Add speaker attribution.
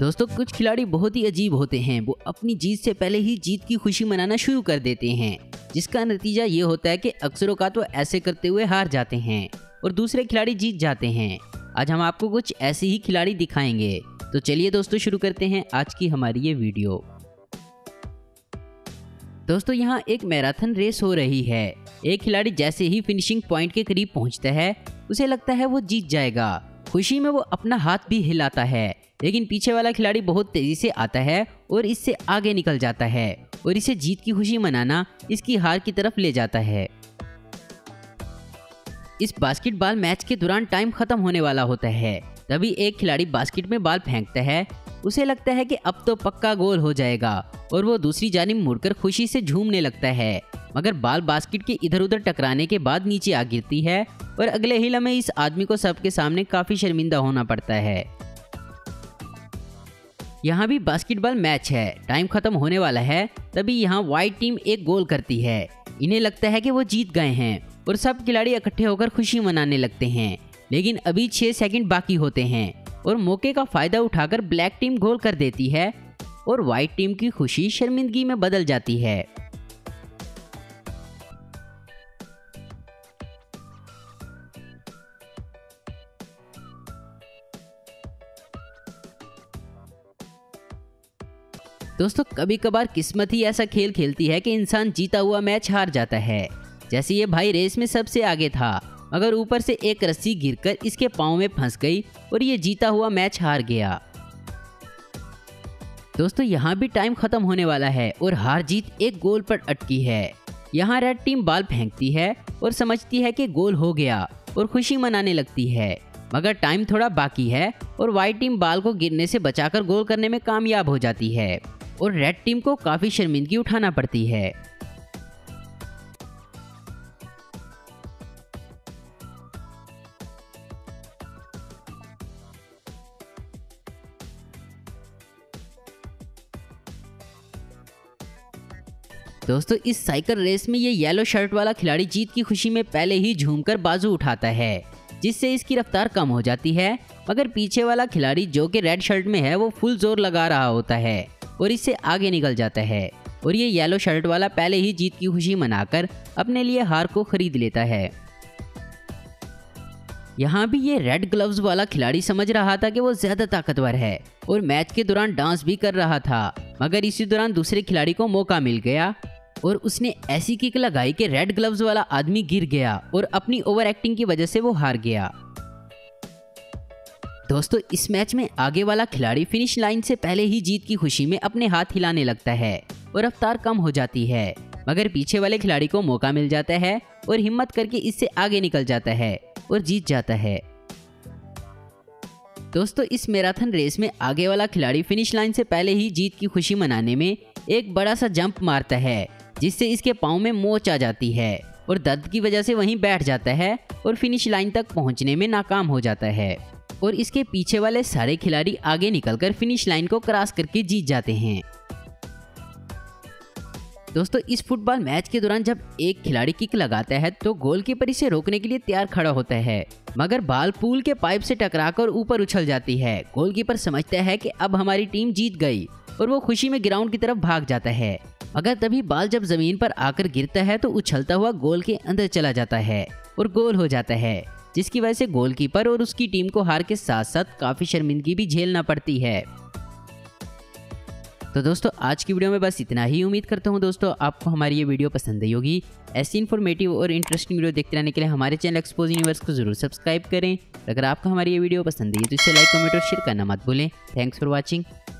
Speaker 1: दोस्तों कुछ खिलाड़ी बहुत ही अजीब होते हैं। वो अपनी जीत से पहले ही जीत की खुशी मनाना शुरू कर देते हैं, जिसका नतीजा ये होता है कि अक्सर औकात वो ऐसे करते हुए हार जाते हैं और दूसरे खिलाड़ी जीत जाते हैं। आज हम आपको कुछ ऐसे ही खिलाड़ी दिखाएंगे। तो चलिए दोस्तों शुरू करते हैं आज की हमारी ये वीडियो। दोस्तों यहाँ एक मैराथन रेस हो रही है। एक खिलाड़ी जैसे ही फिनिशिंग पॉइंट के करीब पहुँचता है उसे लगता है वो जीत जाएगा। खुशी में वो अपना हाथ भी हिलाता है, लेकिन पीछे वाला खिलाड़ी बहुत तेजी से आता है और इससे आगे निकल जाता है और इसे जीत की खुशी मनाना इसकी हार की तरफ ले जाता है। इस बास्केटबॉल मैच के दौरान टाइम खत्म होने वाला होता है। तभी एक खिलाड़ी बास्केट में बॉल फेंकता है। उसे लगता है कि अब तो पक्का गोल हो जाएगा और वो दूसरी जानिब मुड़कर खुशी से झूमने लगता है, मगर बॉल बास्केट के इधर उधर टकराने के बाद नीचे आ गिरती है और अगले ही लम्हे इस आदमी को सबके सामने काफी शर्मिंदा होना पड़ता है। यहाँ भी बास्केटबॉल मैच है, टाइम खत्म होने वाला है। तभी यहाँ व्हाइट टीम एक गोल करती है। इन्हें लगता है कि वो जीत गए हैं और सब खिलाड़ी इकट्ठे होकर खुशी मनाने लगते हैं, लेकिन अभी 6 सेकंड बाकी होते हैं और मौके का फायदा उठाकर ब्लैक टीम गोल कर देती है और व्हाइट टीम की खुशी शर्मिंदगी में बदल जाती है। दोस्तों कभी कभार किस्मत ही ऐसा खेल खेलती है कि इंसान जीता हुआ मैच हार जाता है। जैसे ये भाई रेस में सबसे आगे था, मगर ऊपर से एक रस्सी गिरकर इसके पांव में फंस गई और ये जीता हुआ मैच हार गया। दोस्तों यहाँ भी टाइम खत्म होने वाला है और हार जीत एक गोल पर अटकी है। यहाँ रेड टीम बॉल फेंकती है और समझती है कि गोल हो गया और खुशी मनाने लगती है, मगर टाइम थोड़ा बाकी है और व्हाइट टीम बॉल को गिरने से बचाकर गोल करने में कामयाब हो जाती है और रेड टीम को काफी शर्मिंदगी उठाना पड़ती है। दोस्तों इस साइकिल रेस में ये येलो शर्ट वाला खिलाड़ी जीत की खुशी में पहले ही झूमकर बाजू उठाता है, जिससे इसकी रफ्तार कम हो जाती है, मगर पीछे वाला खिलाड़ी जो कि रेड शर्ट में है वो फुल जोर लगा रहा होता है और इससे आगे निकल जाता है और ये येलो शर्ट वाला पहले ही जीत की खुशी मनाकर अपने लिए हार को खरीद लेता है। यहाँ भी ये रेड ग्लव्स वाला खिलाड़ी समझ रहा था कि वो ज्यादा ताकतवर है और मैच के दौरान डांस भी कर रहा था, मगर इसी दौरान दूसरे खिलाड़ी को मौका मिल गया और उसने ऐसी किक लगाई कि रेड ग्लव्स वाला आदमी गिर गया और अपनी ओवर एक्टिंग की वजह से वो हार गया। दोस्तों इस मैच में आगे वाला खिलाड़ी फिनिश लाइन से पहले ही जीत की खुशी में अपने हाथ हिलाने लगता है और रफ्तार कम हो जाती है, मगर पीछे वाले खिलाड़ी को मौका मिल जाता है और हिम्मत करके इससे आगे निकल जाता है और जीत जाता है। दोस्तों इस मैराथन रेस में आगे वाला खिलाड़ी फिनिश लाइन से पहले ही जीत की खुशी मनाने में एक बड़ा सा जंप मारता है, जिससे इसके पाँव में मोच आ जाती है और दर्द की वजह से वहीं बैठ जाता है और फिनिश लाइन तक पहुंचने में नाकाम हो जाता है और इसके पीछे वाले सारे खिलाड़ी आगे निकलकर फिनिश लाइन को क्रॉस करके जीत जाते हैं। दोस्तों इस फुटबॉल मैच के दौरान जब एक खिलाड़ी किक लगाता है तो गोलकीपर इसे रोकने के लिए तैयार खड़ा होता है, मगर बॉल पूल के पाइप से टकराकर ऊपर उछल जाती है। गोलकीपर समझता है कि अब हमारी टीम जीत गई और वो खुशी में ग्राउंड की तरफ भाग जाता है, मगर तभी बॉल जब जमीन पर आकर गिरता है तो उछलता हुआ गोल के अंदर चला जाता है और गोल हो जाता है, जिसकी वजह से गोलकीपर और उसकी टीम को हार के साथ साथ काफी शर्मिंदगी भी झेलना पड़ती है। तो दोस्तों आज की वीडियो में बस इतना ही। उम्मीद करता हूँ दोस्तों आपको हमारी ये वीडियो पसंद आई होगी। ऐसी इन्फॉर्मेटिव और इंटरेस्टिंग वीडियो देखते रहने के लिए हमारे चैनल एक्सपोज यूनिवर्स को जरूर सब्सक्राइब करें। अगर आपको हमारी ये वीडियो पसंद आई तो इसे लाइक कमेंट और शेयर करना मत भूलें। Thanks for watching.